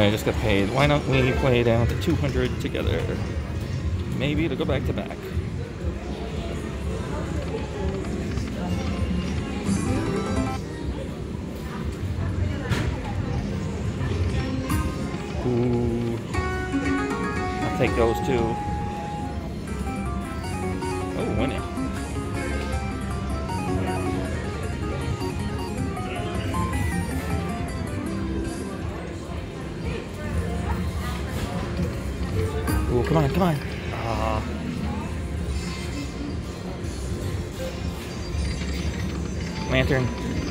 I just got paid. Why don't we play down to 200 together? Maybe to go back to back. Ooh. I'll take those too. Oh, winning. Ooh, come on, come on. Lantern.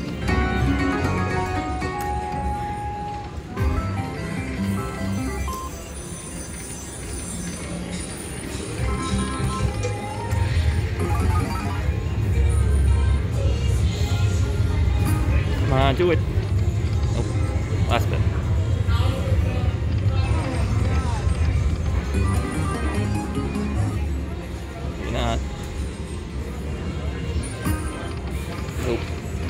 Come on, do it. Nope. Last bit. Maybe not. Nope.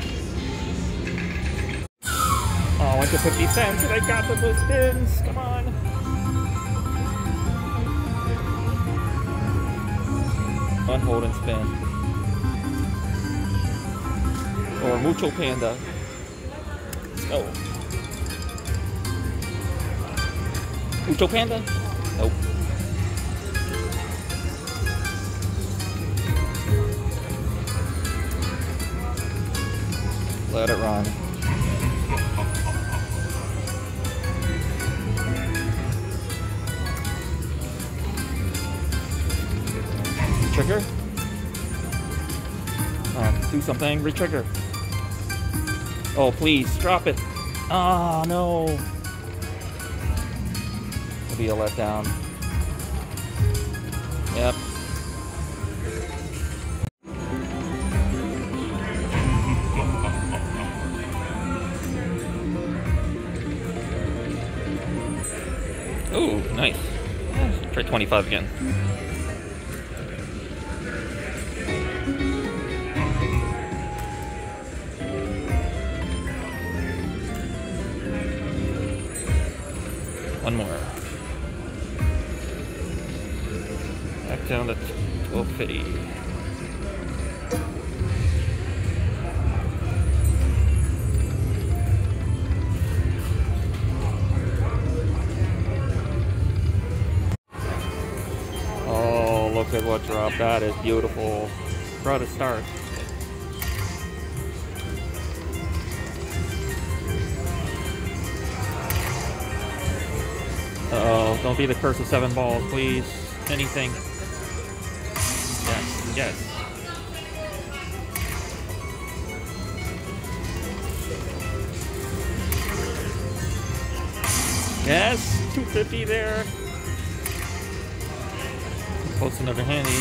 Oh, went to 50 cents and I got the blue spins. Come on. One hold and spin. Or Mucho Panda. Oh. Mucho Panda? Nope. Let it run. Trigger? Do something. Retrigger. Oh, please, drop it. Ah, no. It'll be a letdown. Yep. Ooh, nice. Try 25 again. One more. Back down to 1250. Oh, look at what drop. That is beautiful. Brought a start. Uh-oh, don't be the curse of 7 balls, please. Anything. Yes, yes. Yes, 250 there. Close another handy.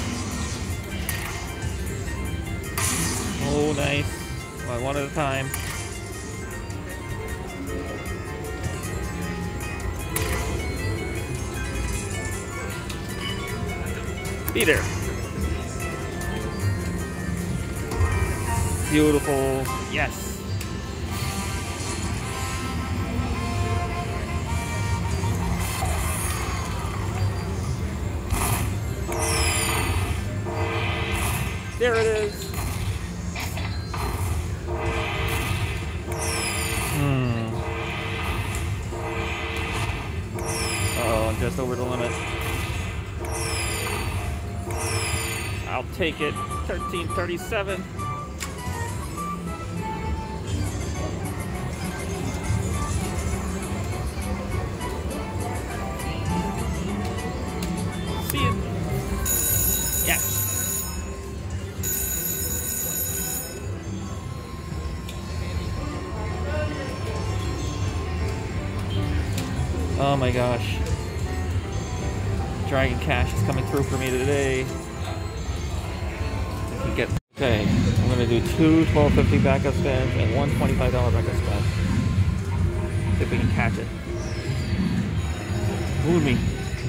Oh, nice. One at a time. Be there. Beautiful. Yes. There it is. Oh, just over the limit. I'll take it. 1337. See it. Yes. Oh my gosh. Dragon Cash is coming through for me today. I can get. Okay, I'm gonna do 2 $12.50 backup spins and one $25 backup spin. See if we can catch it. Move me.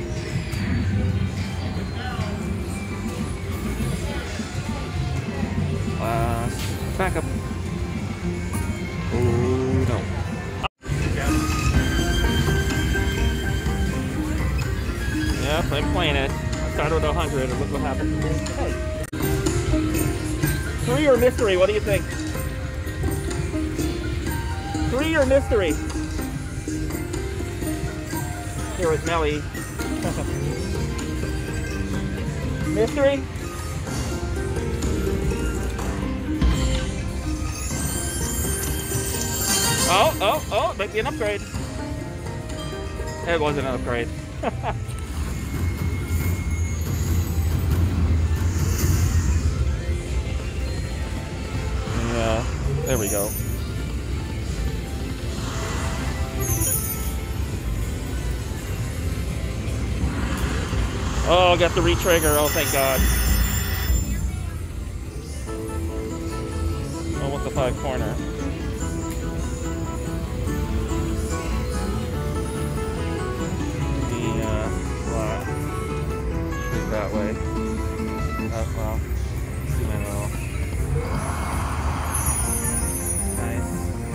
Backup. Oh no. don't know 100 or look what happened. Hey. 3 or mystery, what do you think? 3 or mystery? Here with Melly. Mystery? Oh, might be an upgrade. It wasn't an upgrade. Yeah, there we go. Oh, got the re-trigger. Oh, thank God. Oh, what's the 5 corner? That way. Well, zoom in a little. Nice.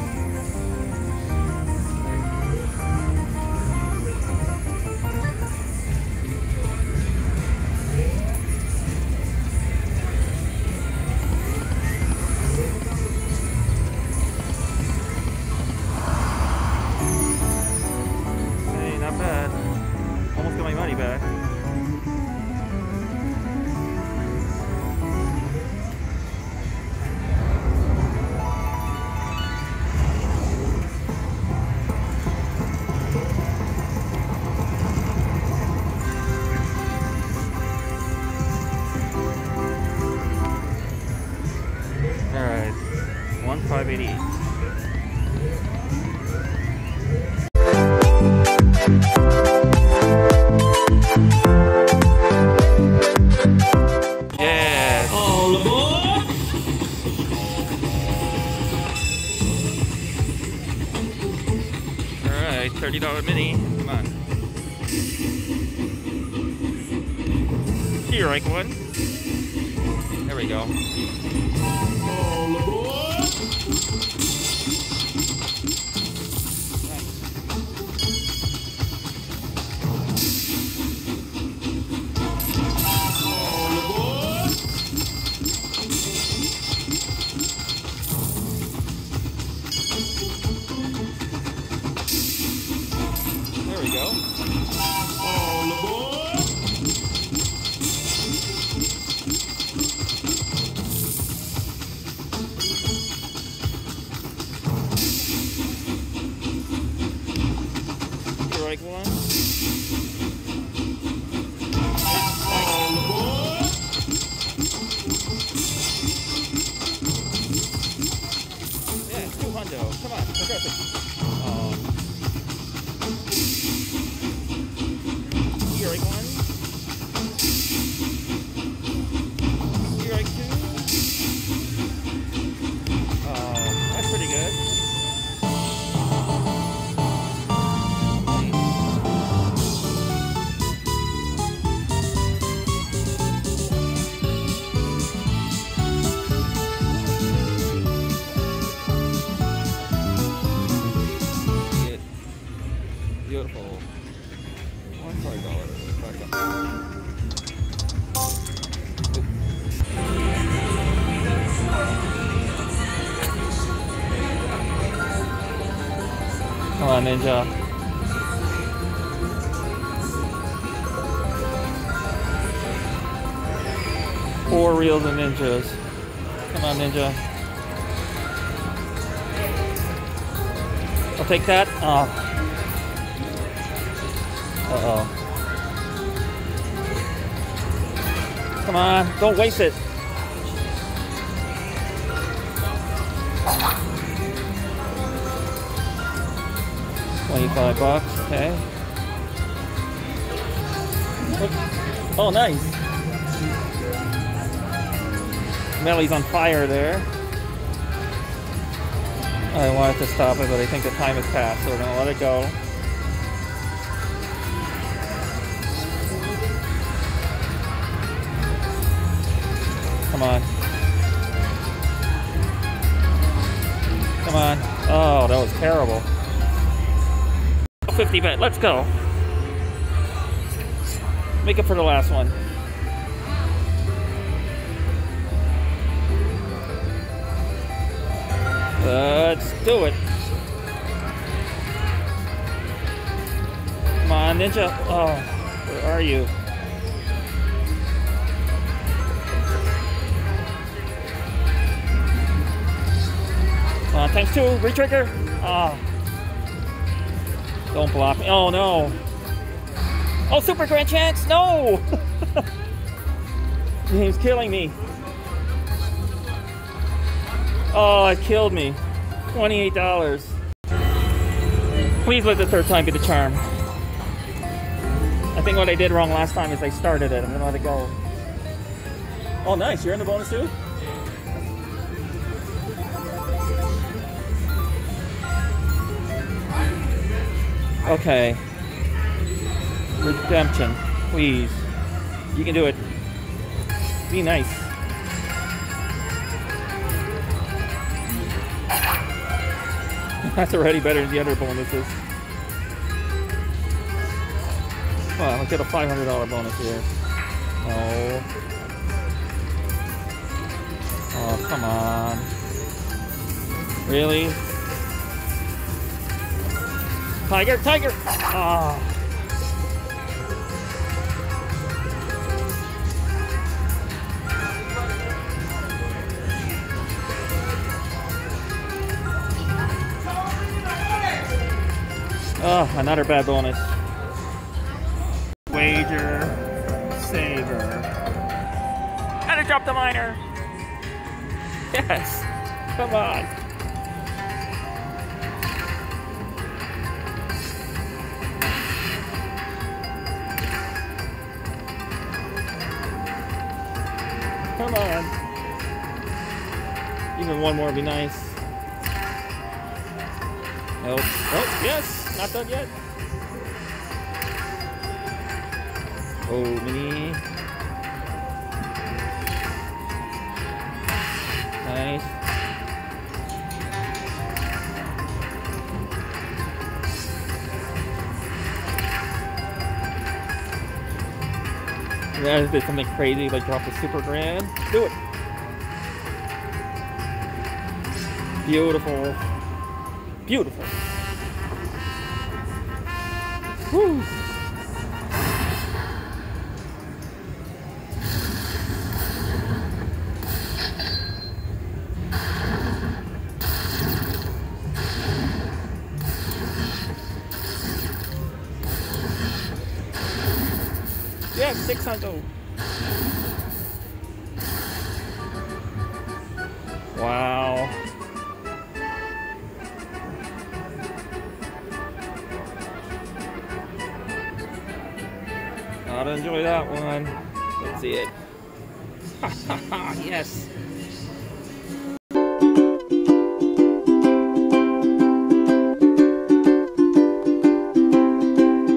Hey, not bad. Almost got my money back. Alright, 1,588. Yes! All aboard! Alright, $30 mini. Come on. Here, right one. There we go. All aboard! All aboard! There we go. All aboard! Right one. All aboard. Yeah, 200. Come on, progressive. Here, right one. Here, right two. That's pretty good. Beautiful. $1,500. Come on, Ninja. Four reels of Ninjas. Come on, Ninja. I'll take that. Oh. Uh-oh. Come on, don't waste it. $25, okay. Oh, nice. Melly's on fire there. I wanted to stop it, but I think the time has passed, so we're gonna let it go. Come on. Come on. Oh, that was terrible. 50 bet. Let's go. Make it for the last one. Let's do it. Come on, Ninja. Oh, where are you? Come on, times 2. Retrigger. Ah. Don't block me. Oh, no. Oh, Super Grand Chance. No. Game's killing me. Oh, it killed me. $28. Please let the third time be the charm. I think what I did wrong last time is I started it. I'm gonna let it go. Oh, nice. You're in the bonus too? Okay. Redemption. Please. You can do it. Be nice. That's already better than the other bonuses. Well, I'll get a $500 bonus here. Oh. Oh, come on. Really? Tiger, tiger! Ah. Oh, another bad bonus. Wager, saver. And I dropped the miner. Yes, come on. Come on. Even one more would be nice. Nope. Oh, yes. Not done yet. Oh, mini. Nice. Yeah, if there's something crazy like drop the Super Grand, do it. Beautiful. Beautiful. Woo. Yeah, 600. Wow. I'd enjoy that one. Let's see it. Yes.